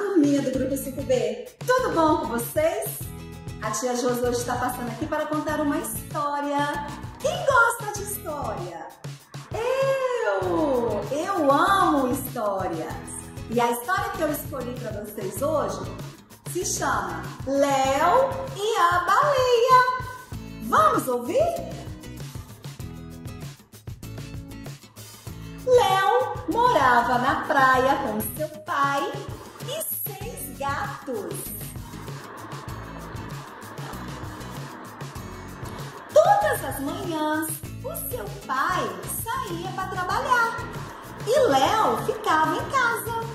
turminha do Grupo 5B! Tudo bom com vocês? A tia Josi hoje está passando aqui para contar uma história. Quem gosta de história? Eu amo histórias. E a história que eu escolhi para vocês hoje se chama Léo e a Baleia. Vamos ouvir? Léo morava na praia com seu pai e 6 gatos. Todas as manhãs, o seu pai saía para trabalhar e Léo ficava em casa.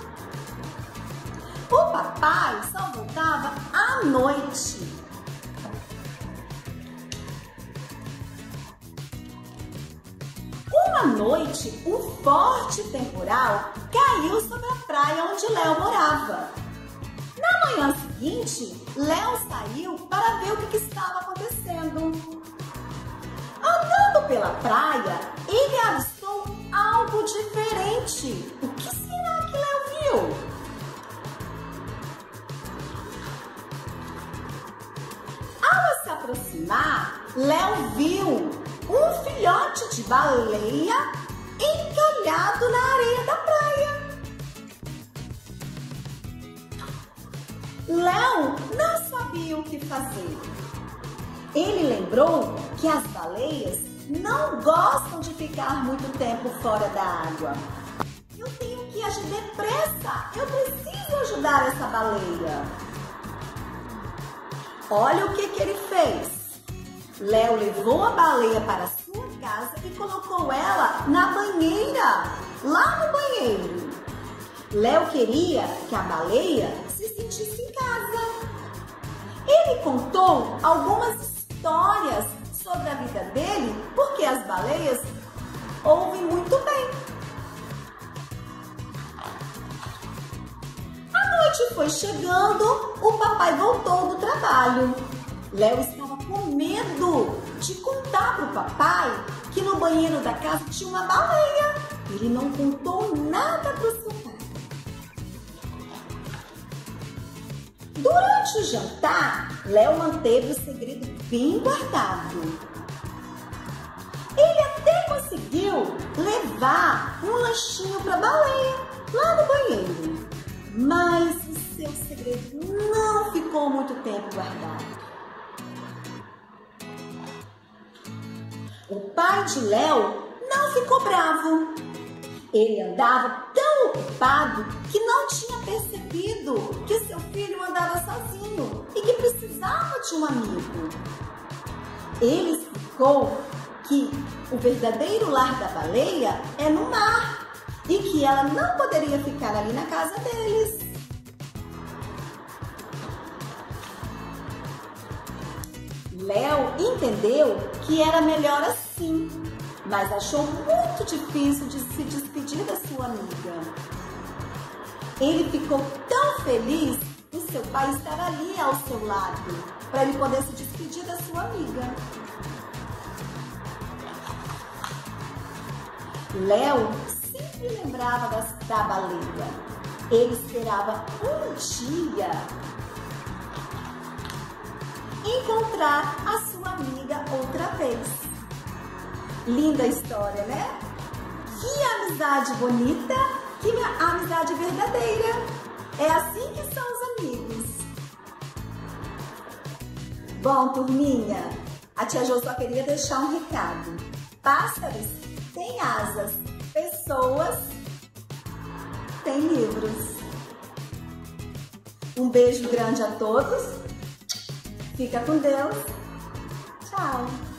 O papai só voltava à noite. Uma noite, um forte temporal caiu sobre a praia onde Léo morava. Na manhã seguinte, Léo saiu para ver o que estava acontecendo. Andando pela praia, ele avistou algo diferente. O que será que Léo viu? Ao se aproximar, Léo viu um filhote de baleia encalhado na areia da praia. Léo não sabia o que fazer. Ele lembrou que as baleias não gostam de ficar muito tempo fora da água. Eu tenho que agir depressa. Eu preciso ajudar essa baleia. Olha o que ele fez. Léo levou a baleia para sua casa e colocou ela na banheira, lá no banheiro. Léo queria que a baleia se sentisse em casa. Ele contou algumas histórias sobre a vida dele, porque as baleias ouvem muito bem. A noite foi chegando, o papai voltou do trabalho. Léo estava com medo de contar para o papai que no banheiro da casa tinha uma baleia. Ele não contou nada para o seu pai. Durante o jantar, Léo manteve o segredo bem guardado. Ele até conseguiu levar um lanchinho para a baleia lá no banheiro. Mas o seu segredo não ficou muito tempo guardado. O pai de Léo não ficou bravo. Ele andava tão ocupado que não tinha percebido que seu filho andava sozinho e que precisava de um amigo. Ele explicou que o verdadeiro lar da baleia é no mar e que ela não poderia ficar ali na casa deles. Léo entendeu que era melhor assim, mas achou muito difícil de se despedir da sua amiga. Ele ficou tão feliz em seu pai estar ali ao seu lado, para ele poder se despedir da sua amiga. Léo sempre lembrava da baleia. Ele esperava um dia encontrar a sua amiga outra vez. Linda história, né? Que amizade bonita, que amizade verdadeira. É assim que são os amigos. Bom, turminha, a tia Jo só queria deixar um recado. Pássaros têm asas, pessoas têm livros. Um beijo grande a todos. Fica com Deus. Tchau.